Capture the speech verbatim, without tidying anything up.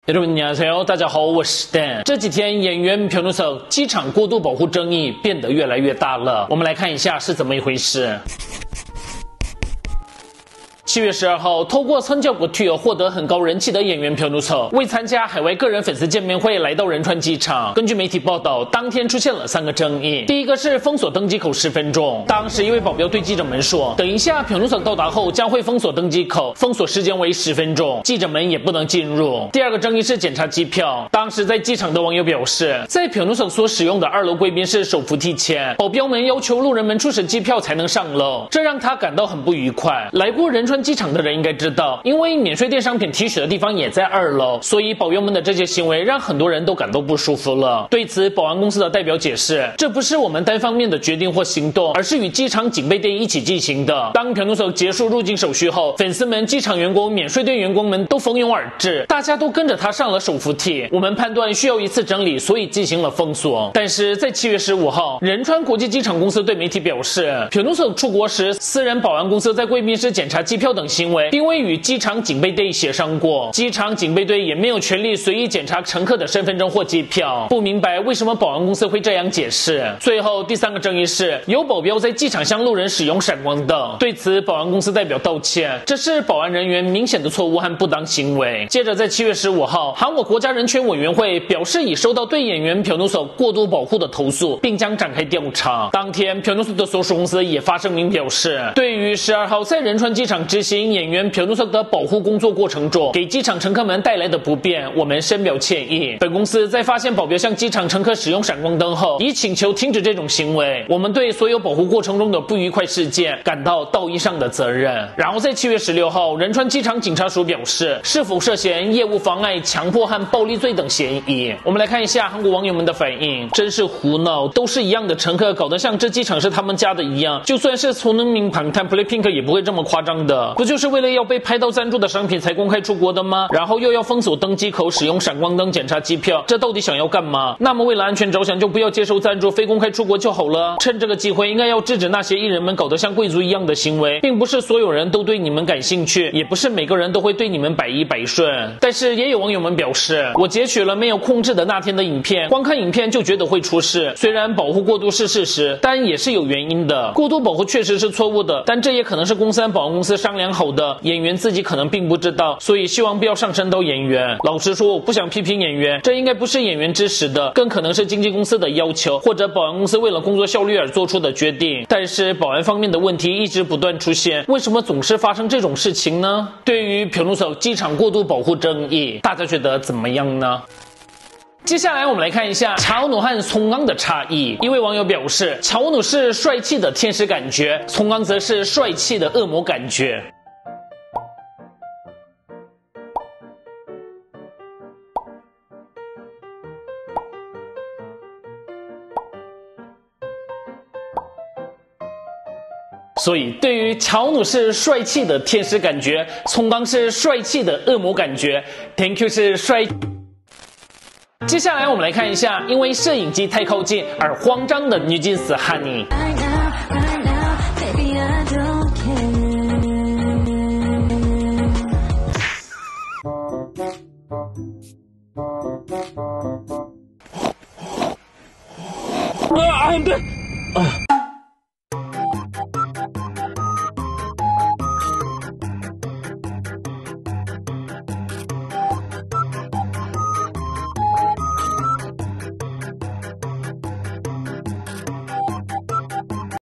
여러분 안녕하세요，大家好，我是 Dan。这几天演员朴努석机场过度保护争议变得越来越大了，我们来看一下是怎么一回事。七月十二号，透过参加过推而获得很高人气的演员朴努석为参加海外个人粉丝见面会来到仁川机场。根据媒体报道，当天出现了三个争议。第一个是封锁登机口十分钟，当时一位保镖对记者们说，等一下朴努석到达后将会封锁登机口，封锁时间为十分钟，记者们也不能进入。第二个争议是检查机票，当时在机场的网友表示，在朴努석所使用的二楼贵宾室手扶梯前，保镖们要求路人们出示机票才能上楼，这让他感到很不愉快。来过仁川机场的人应该知道，因为免税店商品提取的地方也在二楼，所以保镖们的这些行为让很多人都感到不舒服了。对此，保安公司的代表解释，这不是我们单方面的决定或行动，而是与机场警备队一起进行的。当朴努석结束入境手续后，粉丝们、机场员工、免税店员工们都蜂拥而至，大家都跟着他上了手扶梯。我们判断需要一次整理，所以进行了封锁。但是在七月十五号，仁川国际机场公司对媒体表示，朴努석出国时，私人保安公司在贵宾室检查机票等行为并未与机场警备队协商过，机场警备队也没有权利随意检查乘客的身份证或机票。不明白为什么保安公司会这样解释。最后第三个争议是，有保镖在机场向路人使用闪光灯，对此保安公司代表道歉，这是保安人员明显的错误和不当行为。接着在七月十五号，韩国国家人权委员会表示已收到对演员朴努석过度保护的投诉，并将展开调查。当天朴努석的所属公司也发声明表示，对于十二号在仁川机场执行演员朴努석的保护工作过程中给机场乘客们带来的不便，我们深表歉意。本公司在发现保镖向机场乘客使用闪光灯后，已请求停止这种行为。我们对所有保护过程中的不愉快事件感到道义上的责任。然后在七月十六号，仁川机场警察署表示，是否涉嫌业务妨碍、强迫和暴力罪等嫌疑。我们来看一下韩国网友们的反应，真是胡闹，都是一样的乘客，搞得像这机场是他们家的一样。就算是从能明방탄 블랙핑크也不会这么夸张的，不就是为了要被拍到赞助的商品才公开出国的吗？然后又要封锁登机口，使用闪光灯检查机票，这到底想要干嘛？那么为了安全着想，就不要接受赞助，非公开出国就好了。趁这个机会，应该要制止那些艺人们搞得像贵族一样的行为，并不是所有人都对你们感兴趣，也不是每个人都会对你们百依百顺。但是也有网友们表示，我截取了没有控制的那天的影片，光看影片就觉得会出事。虽然保护过度是事实，但也是有原因的。过度保护确实是错误的，但这也可能是公司和保安公司商量好的，演员自己可能并不知道，所以希望不要上升到演员。老实说，我不想批评演员，这应该不是演员指使的，更可能是经纪公司的要求，或者保安公司为了工作效率而做出的决定。但是保安方面的问题一直不断出现，为什么总是发生这种事情呢？对于朴努석机场过度保护争议，大家觉得怎么样呢？接下来我们来看一下乔努和宋刚的差异。一位网友表示，乔努是帅气的天使感觉，宋刚则是帅气的恶魔感觉。所以对于乔努是帅气的天使感觉，宋刚是帅气的恶魔感觉， Thank you 是帅。接下来我们来看一下因为摄影机太靠近而慌张的女金丝 Honey。啊，对，啊。